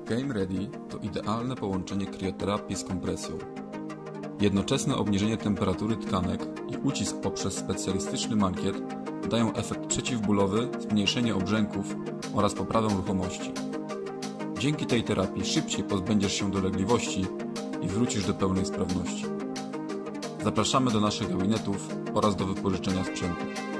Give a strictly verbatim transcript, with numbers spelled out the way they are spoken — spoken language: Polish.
Game Ready to idealne połączenie krioterapii z kompresją. Jednoczesne obniżenie temperatury tkanek i ucisk poprzez specjalistyczny mankiet dają efekt przeciwbólowy, zmniejszenie obrzęków oraz poprawę ruchomości. Dzięki tej terapii szybciej pozbędziesz się dolegliwości i wrócisz do pełnej sprawności. Zapraszamy do naszych gabinetów oraz do wypożyczenia sprzętu.